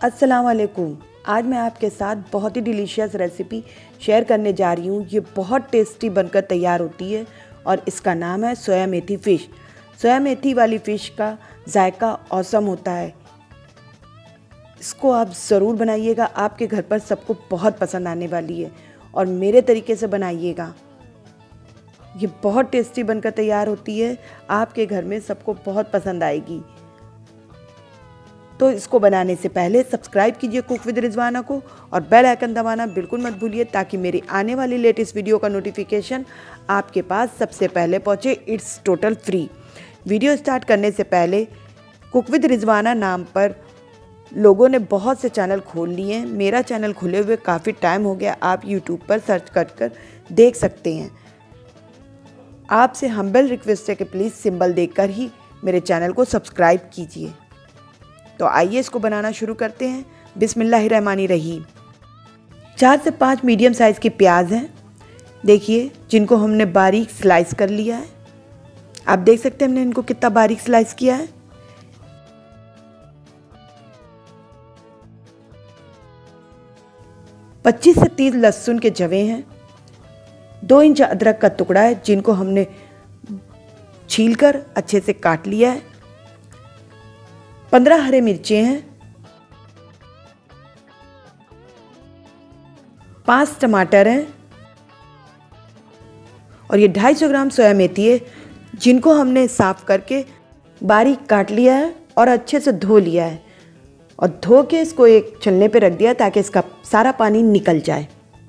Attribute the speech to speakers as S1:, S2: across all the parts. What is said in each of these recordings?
S1: अस्सलाम वालेकुम। आज मैं आपके साथ बहुत ही डिलीशियस रेसिपी शेयर करने जा रही हूँ। ये बहुत टेस्टी बनकर तैयार होती है और इसका नाम है सोया मेथी फ़िश। सोया मेथी वाली फ़िश का जायका औसम होता है। इसको आप ज़रूर बनाइएगा, आपके घर पर सबको बहुत पसंद आने वाली है और मेरे तरीके से बनाइएगा। ये बहुत टेस्टी बनकर तैयार होती है, आपके घर में सबको बहुत पसंद आएगी। तो इसको बनाने से पहले सब्सक्राइब कीजिए कुक विद रिजवाना को और बेल आइकन दबाना बिल्कुल मत भूलिए ताकि मेरी आने वाली लेटेस्ट वीडियो का नोटिफिकेशन आपके पास सबसे पहले पहुंचे। It's total free. Video start करने से पहले कुक विद रिजवाना नाम पर लोगों ने बहुत से चैनल खोल लिए हैं। मेरा चैनल खुले हुए काफ़ी टाइम हो गया, आप यूट्यूब पर सर्च कर देख सकते हैं। आपसे हम्बल रिक्वेस्ट है कि प्लीज़ सिंबल देखकर ही मेरे चैनल को सब्सक्राइब कीजिए। तो आइए इसको बनाना शुरू करते हैं। बिस्मिल्लाहिर्रहमानिर्रहीम। 4 से 5 मीडियम साइज़ की प्याज हैं, देखिए, जिनको हमने बारीक स्लाइस कर लिया है। आप देख सकते हैं हमने इनको कितना बारीक स्लाइस किया है। पच्चीस से 30 लहसुन के जवे हैं। 2 इंच अदरक का टुकड़ा है जिनको हमने छीलकर अच्छे से काट लिया है। 15 हरे मिर्चें हैं। 5 टमाटर हैं और ये 250 ग्राम सोया मेथी है जिनको हमने साफ करके बारीक काट लिया है और अच्छे से धो लिया है और धो के इसको एक छलने पे रख दिया ताकि इसका सारा पानी निकल जाए।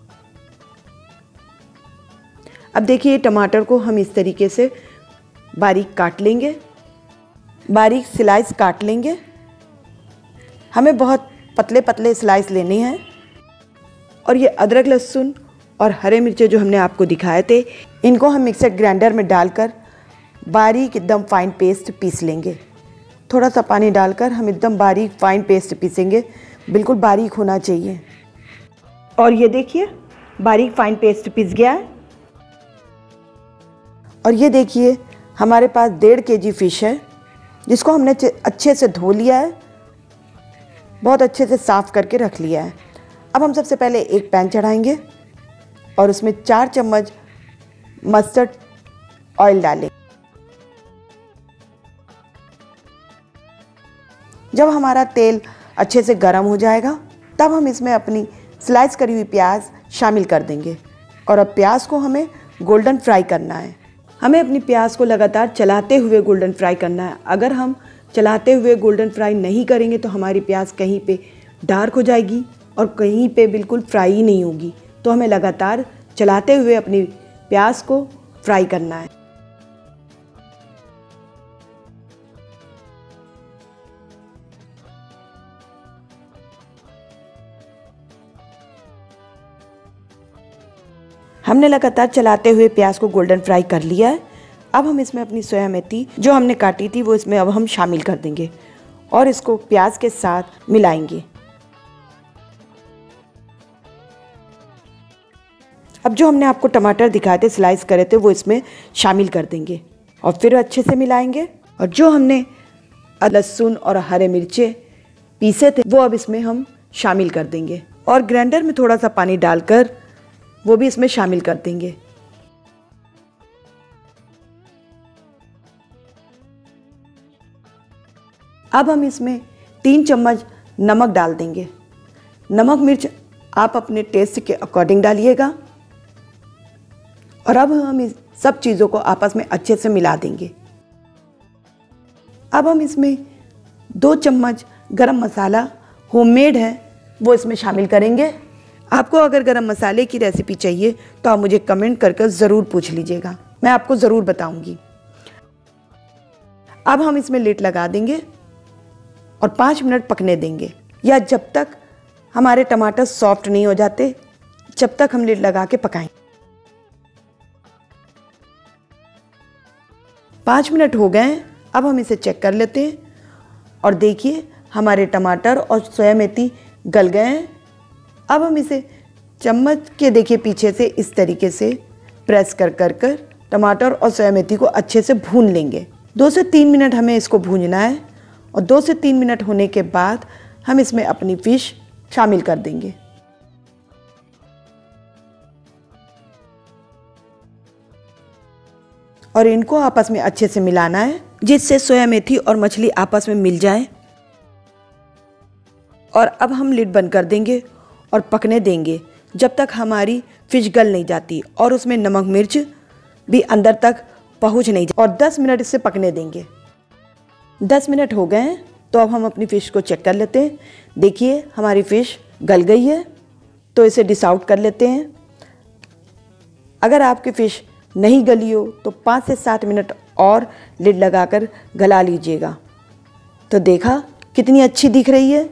S1: अब देखिए टमाटर को हम इस तरीके से बारीक काट लेंगे, बारीक स्लाइस काट लेंगे। हमें बहुत पतले पतले स्लाइस लेने हैं। और ये अदरक लहसुन और हरे मिर्चे जो हमने आपको दिखाए थे, इनको हम मिक्सर ग्राइंडर में डालकर बारीक एकदम फाइन पेस्ट पीस लेंगे। थोड़ा सा पानी डालकर हम एकदम बारीक फाइन पेस्ट पीसेंगे, बिल्कुल बारीक होना चाहिए। और ये देखिए बारीक फाइन पेस्ट पीस गया है। और ये देखिए हमारे पास 1.5 kg फ़िश है जिसको हमने अच्छे से धो लिया है, बहुत अच्छे से साफ़ करके रख लिया है। अब हम सबसे पहले एक पैन चढ़ाएंगे और उसमें 4 चम्मच मस्टर्ड ऑयल डालें। जब हमारा तेल अच्छे से गर्म हो जाएगा तब हम इसमें अपनी स्लाइस करी हुई प्याज शामिल कर देंगे। और अब प्याज को हमें गोल्डन फ्राई करना है। हमें अपनी प्याज को लगातार चलाते हुए गोल्डन फ्राई करना है। अगर हम चलाते हुए गोल्डन फ्राई नहीं करेंगे तो हमारी प्याज कहीं पे डार्क हो जाएगी और कहीं पे बिल्कुल फ्राई ही नहीं होगी। तो हमें लगातार चलाते हुए अपनी प्याज को फ्राई करना है। हमने लगातार चलाते हुए प्याज को गोल्डन फ्राई कर लिया है। अब हम इसमें अपनी सोया मेथी जो हमने काटी थी वो इसमें अब हम शामिल कर देंगे और इसको प्याज के साथ मिलाएंगे। अब जो हमने आपको टमाटर दिखाए थे स्लाइस करे थे वो इसमें शामिल कर देंगे और फिर अच्छे से मिलाएंगे। और जो हमने लहसुन और हरे मिर्चे पीसे थे वो अब इसमें हम शामिल कर देंगे और ग्राइंडर में थोड़ा सा पानी डालकर वो भी इसमें शामिल कर देंगे। अब हम इसमें 3 चम्मच नमक डाल देंगे। नमक मिर्च आप अपने टेस्ट के अकॉर्डिंग डालिएगा। और अब हम इस सब चीज़ों को आपस में अच्छे से मिला देंगे। अब हम इसमें 2 चम्मच गरम मसाला होममेड है वो इसमें शामिल करेंगे। आपको अगर गरम मसाले की रेसिपी चाहिए तो आप मुझे कमेंट करके ज़रूर पूछ लीजिएगा, मैं आपको ज़रूर बताऊंगी। अब हम इसमें लिड लगा देंगे और 5 मिनट पकने देंगे या जब तक हमारे टमाटर सॉफ्ट नहीं हो जाते जब तक हम लिड लगा के पकाएं। 5 मिनट हो गए हैं। अब हम इसे चेक कर लेते हैं और देखिए हमारे टमाटर और सोया मेथी गल गए हैं। अब हम इसे चम्मच के देखिए पीछे से इस तरीके से प्रेस कर टमाटर और सोया मेथी को अच्छे से भून लेंगे। 2 से 3 मिनट हमें इसको भूनना है और 2 से 3 मिनट होने के बाद हम इसमें अपनी फ़िश शामिल कर देंगे। और इनको आपस में अच्छे से मिलाना है, जिससे सोया मेथी और मछली आपस में मिल जाए। और अब हम लिड बंद कर देंगे और पकने देंगे जब तक हमारी फ़िश गल नहीं जाती और उसमें नमक मिर्च भी अंदर तक पहुंच नहीं जाती। और 10 मिनट इसे पकने देंगे। 10 मिनट हो गए हैं, तो अब हम अपनी फ़िश को चेक कर लेते हैं। देखिए हमारी फ़िश गल गई है, तो इसे डिश आउट कर लेते हैं। अगर आपकी फ़िश नहीं गली हो तो 5 से 7 मिनट और लिड लगाकर गला लीजिएगा। तो देखा कितनी अच्छी दिख रही है।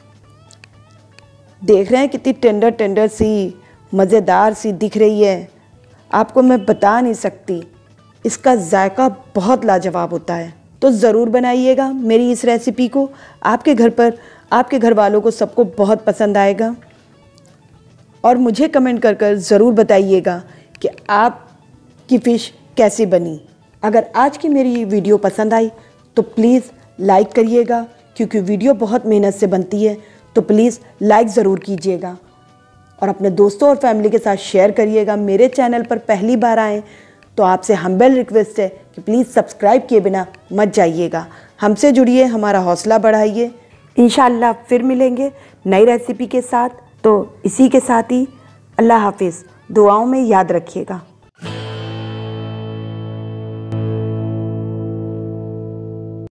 S1: देख रहे हैं कितनी टेंडर टेंडर सी, मज़ेदार सी दिख रही है। आपको मैं बता नहीं सकती, इसका जायका बहुत लाजवाब होता है। तो ज़रूर बनाइएगा मेरी इस रेसिपी को। आपके घर पर आपके घर वालों को सबको बहुत पसंद आएगा। और मुझे कमेंट कर कर ज़रूर बताइएगा कि आपकी फ़िश कैसी बनी। अगर आज की मेरी वीडियो पसंद आई तो प्लीज़ लाइक करिएगा, क्योंकि वीडियो बहुत मेहनत से बनती है। तो प्लीज़ लाइक ज़रूर कीजिएगा और अपने दोस्तों और फैमिली के साथ शेयर करिएगा। मेरे चैनल पर पहली बार आएँ तो आपसे हम्बल रिक्वेस्ट है कि प्लीज़ सब्सक्राइब किए बिना मत जाइएगा। हमसे जुड़िए, हमारा हौसला बढ़ाइए। इंशाअल्लाह फिर मिलेंगे नई रेसिपी के साथ। तो इसी के साथ ही अल्लाह हाफिज़। दुआओं में याद रखिएगा।